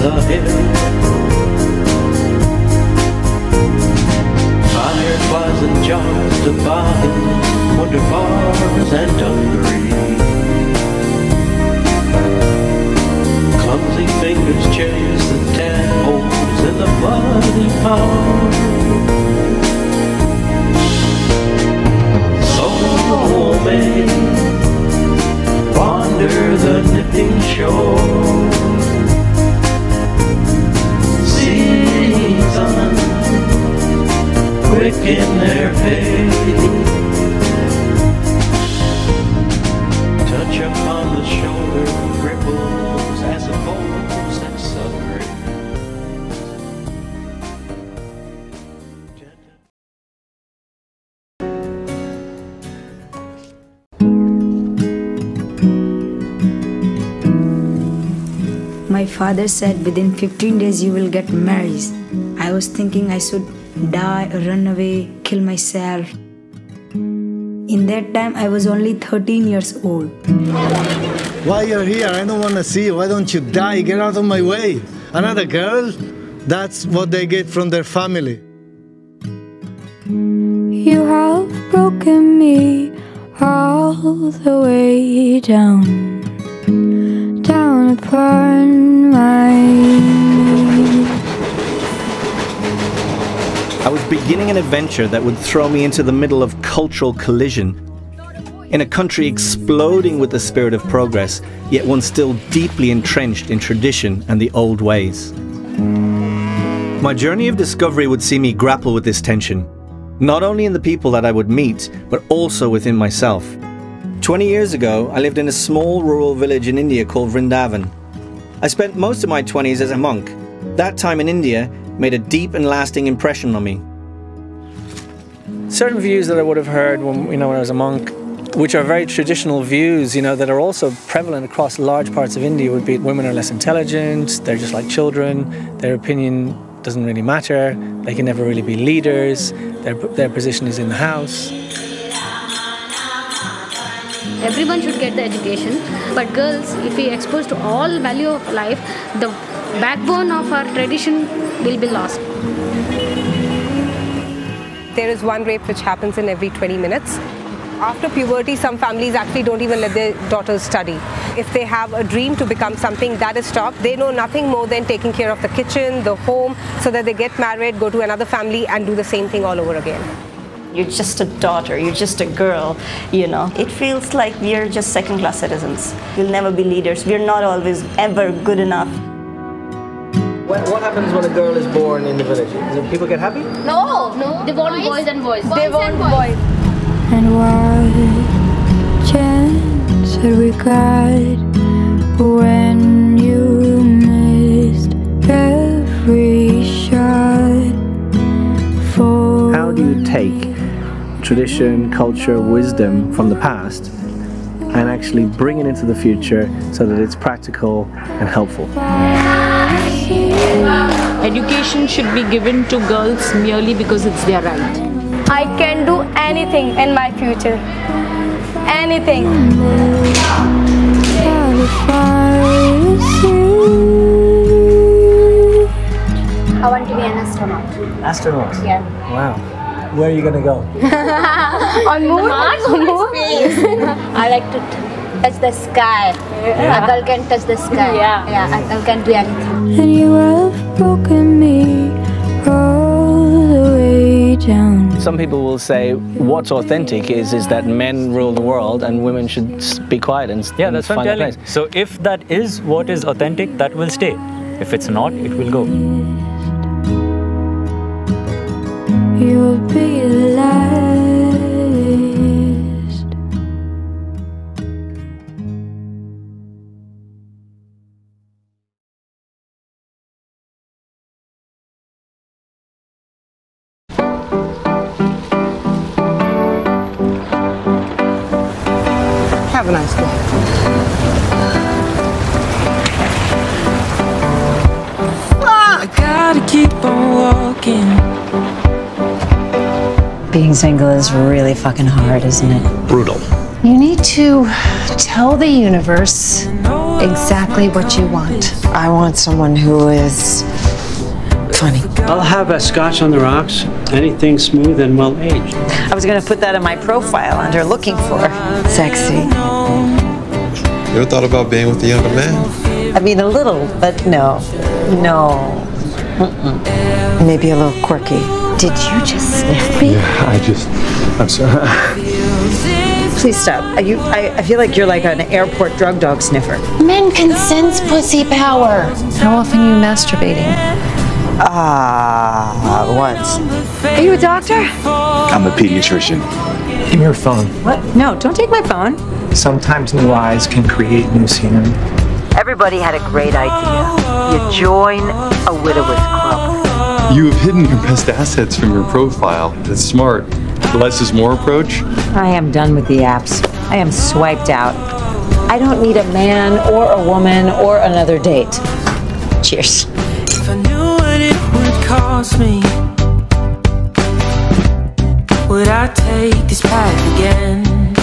the hill. Fireflies and jars to buy wonder bars and dungarees. Clumsy fingers chase the tadpoles in the muddy pond. So may wander the nipping shore. Seasons quick in their pace, touch upon the shoulder, ripples as a boat that submarine. My father said within 15 days you will get married. I was thinking I should die, run away, kill myself. In that time I was only 13 years old. Why you're here? I don't want to see you. Why don't you die? Get out of my way. Another girl? That's what they get from their family. You have broken me all the way down upon my knees. I was beginning an adventure that would throw me into the middle of cultural collision. In a country exploding with the spirit of progress, yet one still deeply entrenched in tradition and the old ways. My journey of discovery would see me grapple with this tension, not only in the people that I would meet, but also within myself. 20 years ago, I lived in a small rural village in India called Vrindavan. I spent most of my 20s as a monk. That time in India made a deep and lasting impression on me. Certain views that I would have heard when I was a monk, which are very traditional views, that are also prevalent across large parts of India, would be women are less intelligent, they're just like children, their opinion doesn't really matter, they can never really be leaders, their position is in the house. Everyone should get the education, but girls, if we expose to all value of life, the backbone of our tradition will be lost. There is one rape which happens in every 20 minutes. After puberty, some families actually don't even let their daughters study. If they have a dream to become something, that is stopped. They know nothing more than taking care of the kitchen, the home, so that they get married, go to another family and do the same thing all over again. You're just a daughter, you're just a girl, It feels like we're just second-class citizens. We'll never be leaders. We're not always ever good enough. What happens when a girl is born in the village? Do people get happy? No. They want boys and boys. They want boys. And what chance had we got when you missed every shot? How do you take tradition, culture, wisdom from the past and actually bring it into the future so that it's practical and helpful? Education should be given to girls merely because it's their right. I can do anything in my future. Anything. I want to be an astronaut. Astronaut? Yeah. Wow. Where are you going to go? On moon? Mars or moon? I like to touch the sky. Yeah. A girl can touch the sky. Yeah, a girl can do anything. And you have broken me all the way down. Some people will say what's authentic is that men rule the world and women should be quiet and yeah, that's what I'm telling. So if that is what is authentic, that will stay. If it's not, it will go. You'll be the last. Have a nice day. I gotta keep on walking. Being single is really fucking hard, isn't it? Brutal. You need to tell the universe exactly what you want. I want someone who is funny. I'll have a scotch on the rocks, anything smooth and well aged. I was going to put that in my profile under looking for sexy. You ever thought about being with a younger man? I mean, a little, but no. Maybe a little quirky. Did you just sniff me? Yeah, I'm sorry. Please stop. I feel like you're like an airport drug dog sniffer. Men can sense pussy power. How often are you masturbating? Once. Are you a doctor? I'm a pediatrician. Give me your phone. What? No, don't take my phone. Sometimes new eyes can create new scenery. Everybody had a great idea. You join a widowers club. You have hidden your best assets from your profile. That's smart. The less is more approach. I am done with the apps. I am swiped out. I don't need a man or a woman or another date. Cheers. If I knew what it would cost me, would I take this path again?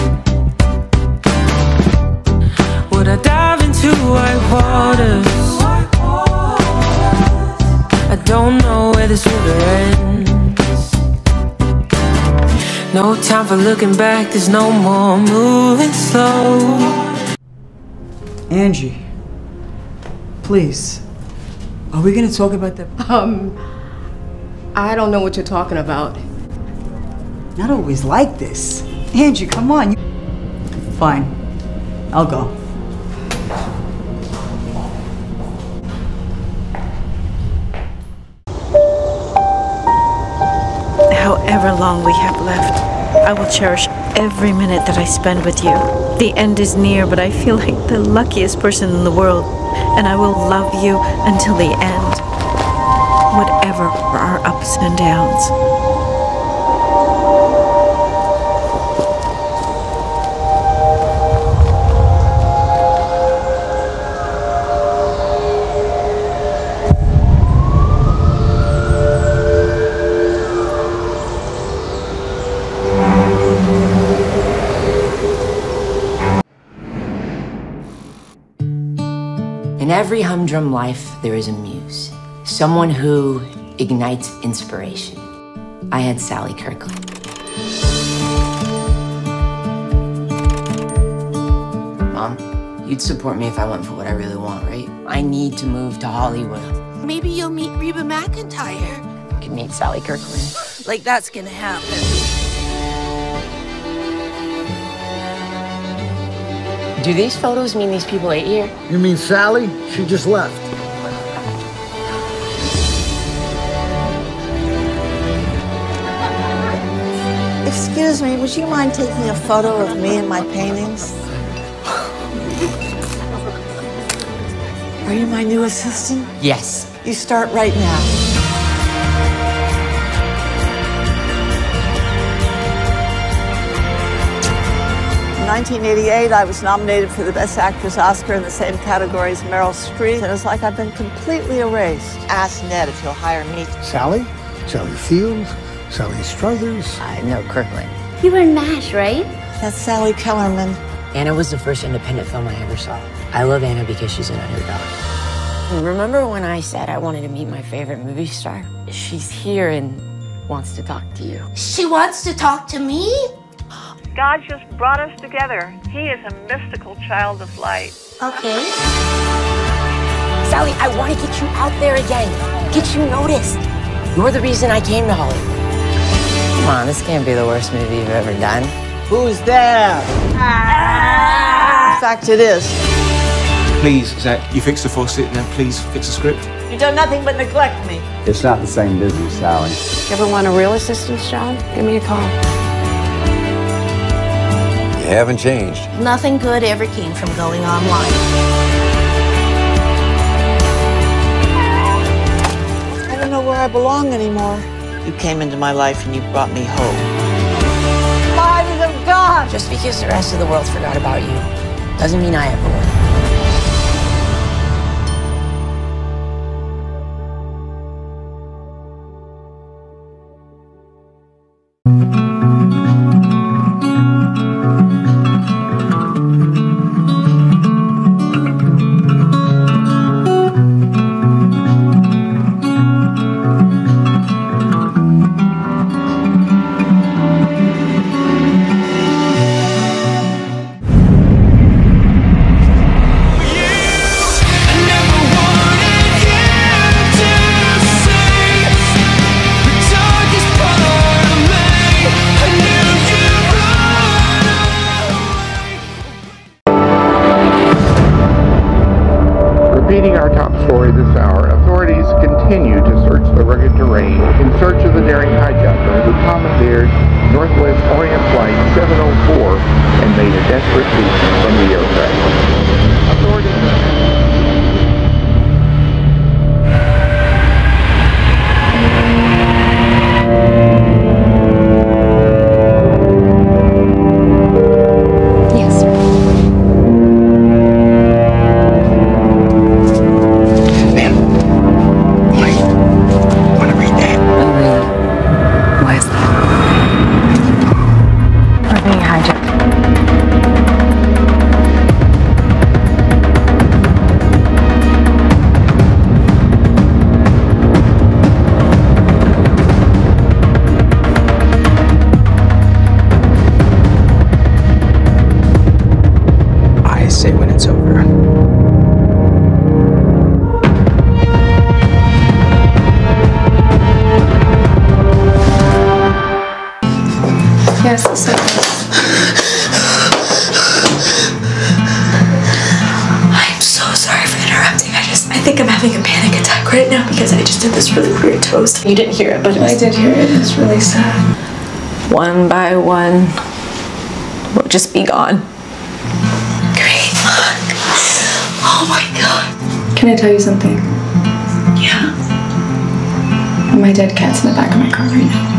Would I dive into white waters? I don't know where this river ends. No time for looking back, there's no more moving slow. Angie, please, are we gonna talk about that? I don't know what you're talking about. Not always like this. Angie, come on. Fine, I'll go. However long we have left, I will cherish every minute that I spend with you. The end is near, but I feel like the luckiest person in the world, and I will love you until the end, whatever our ups and downs. In every humdrum life, there is a muse, someone who ignites inspiration. I had Sally Kirkland. Mom, you'd support me if I went for what I really want, right? I need to move to Hollywood. Maybe you'll meet Reba McEntire. I can meet Sally Kirkland. Like that's gonna happen. Do these photos mean these people ate here? You mean Sally? She just left. Excuse me, would you mind taking a photo of me and my paintings? Are you my new assistant? Yes. You start right now. 1988, I was nominated for the Best Actress Oscar in the same category as Meryl Streep. And it's like I've been completely erased. Ask Ned if he'll hire me. Sally? Sally Fields? Sally Struthers? I know Kirkland. You were in MASH, right? That's Sally Kellerman. Anna was the first independent film I ever saw. I love Anna because she's an underdog. Remember when I said I wanted to meet my favorite movie star? She's here and wants to talk to you. She wants to talk to me? God just brought us together. He is a mystical child of light. Okay. Sally, I want to get you out there again. Get you noticed. You're the reason I came to Hollywood. Come on, this can't be the worst movie you've ever done. Who's there? In fact, it is. Please, Zach, you fix the faucet, now please fix the script. You've done nothing but neglect me. It's not the same business, Sally. You ever want a real assistance job? Give me a call. You haven't changed. Nothing good ever came from going online. I don't know where I belong anymore. You came into my life and you brought me hope. Light of God! Just because the rest of the world forgot about you doesn't mean I ever will. Repeating our top story this hour, authorities continue to search the rugged terrain in search of the daring hijacker who commandeered Northwest Orient Flight 704 and made a desperate leap from the aircraft. Yes, it's okay. I'm so sorry for interrupting. I think I'm having a panic attack right now because I just did this really weird toast. You didn't hear it, but I did hear it. It's really sad. One by one, we'll just be gone. Great. Oh my God. Can I tell you something? Yeah. My dead cat's in the back of my car right now.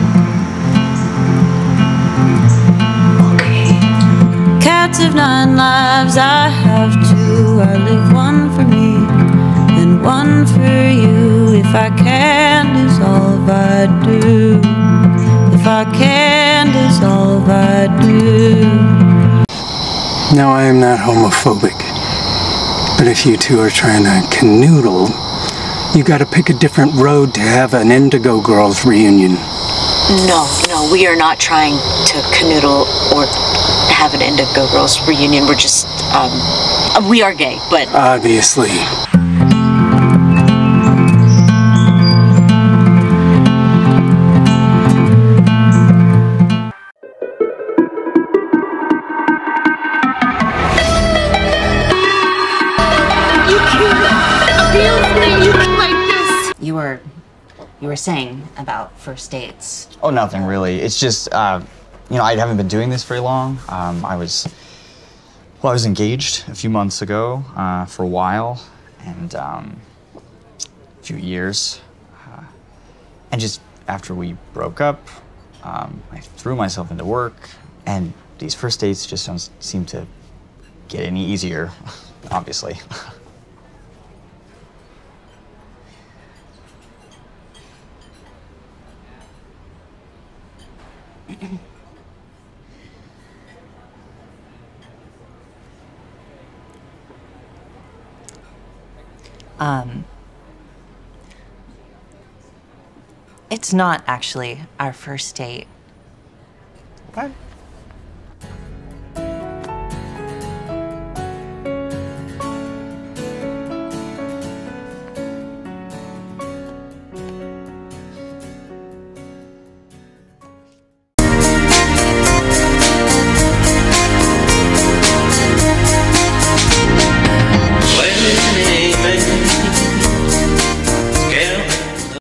Cats of 9 lives, I have 2. I live one for me and one for you. If I can dissolve, I do. If I can dissolve, I do. Now, I am not homophobic, but if you two are trying to canoodle, you gotta pick a different road to have an Indigo Girls reunion. No, we are not trying to canoodle or have an Indigo Girls reunion. We're just, we are gay, but... Obviously. You were saying about first dates. Oh, nothing really. It's just, you know, I haven't been doing this very long. I was engaged a few months ago for a while, and a few years. And just after we broke up, I threw myself into work, and these first dates just don't seem to get any easier, obviously. It's not actually our first date. What?